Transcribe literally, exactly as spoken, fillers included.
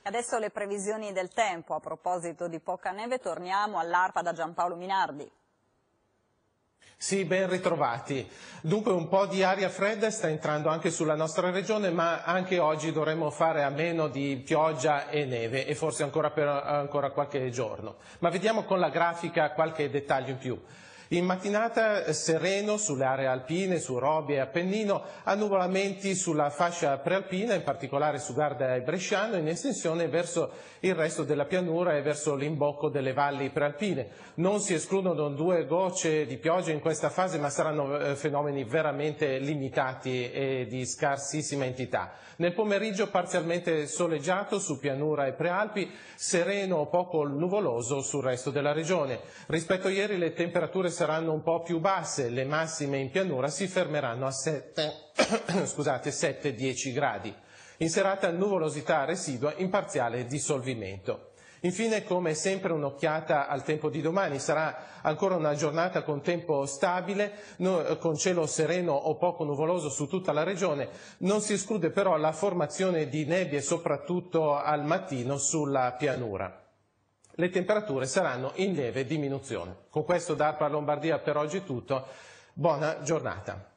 Adesso le previsioni del tempo. A proposito di poca neve, torniamo all'ARPA da Giampaolo Minardi. Sì, ben ritrovati. Dunque un po' di aria fredda sta entrando anche sulla nostra regione, ma anche oggi dovremo fare a meno di pioggia e neve e forse ancora per ancora qualche giorno. Ma vediamo con la grafica qualche dettaglio in più. In mattinata sereno sulle aree alpine, su Robbia e Appennino, annuvolamenti sulla fascia prealpina, in particolare su Garda e Bresciano, in estensione verso il resto della pianura e verso l'imbocco delle valli prealpine. Non si escludono due gocce di pioggia in questa fase, ma saranno eh, fenomeni veramente limitati e di scarsissima entità. Nel pomeriggio parzialmente soleggiato su pianura e prealpi, sereno o poco nuvoloso sul resto della regione. Rispetto a ieri le temperature saranno un po' più basse, le massime in pianura si fermeranno a sette dieci gradi. In serata nuvolosità residua in parziale dissolvimento. Infine, come sempre, un'occhiata al tempo di domani. Sarà ancora una giornata con tempo stabile, no, con cielo sereno o poco nuvoloso su tutta la regione. Non si esclude però la formazione di nebbie, soprattutto al mattino, sulla pianura. Le temperature saranno in lieve diminuzione. Con questo da ARPA Lombardia per oggi è tutto. Buona giornata.